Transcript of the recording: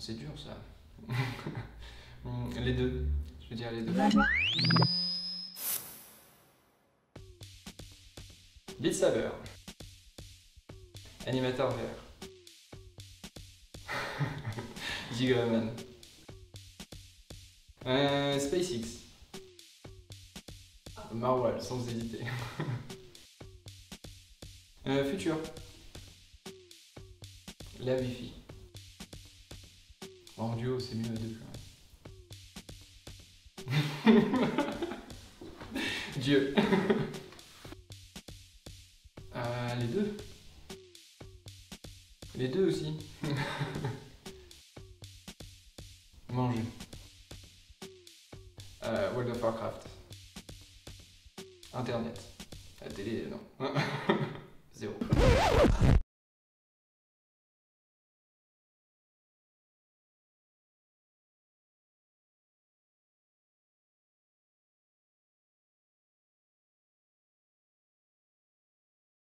C'est dur ça. Les deux. Je veux dire les deux. Beat Saber. Animateur vert. Gigaman. SpaceX. Marwal, sans hésiter. Futur. La Wi-Fi. En duo, c'est mieux à deux quand même. Dieu. Les deux. Les deux aussi. Manger. World of Warcraft. Internet. La télé, non. Zéro.